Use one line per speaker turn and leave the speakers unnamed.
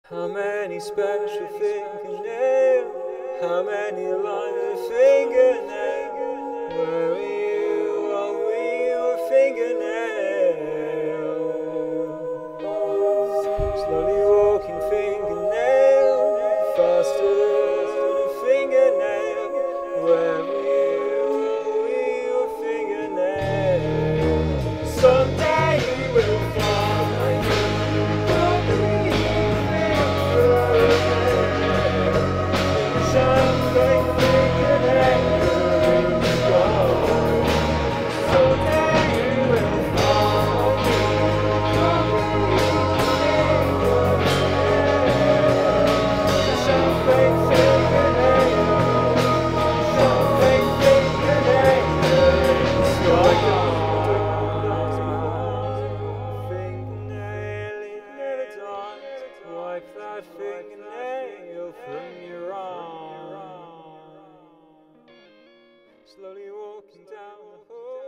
How many special fingernails? How many lines of fingernail? Where were you while we were fingernails? Slowly walking fingernail, faster than a fingernail. Where were you while we were fingernails? Someday you will find champagne fingernails gone. Someday you will find champagne fingernails, champagne fingernails gone. Fingernail, it never dies. Wipe that fingernail from your arm. Slowly walking down the hall.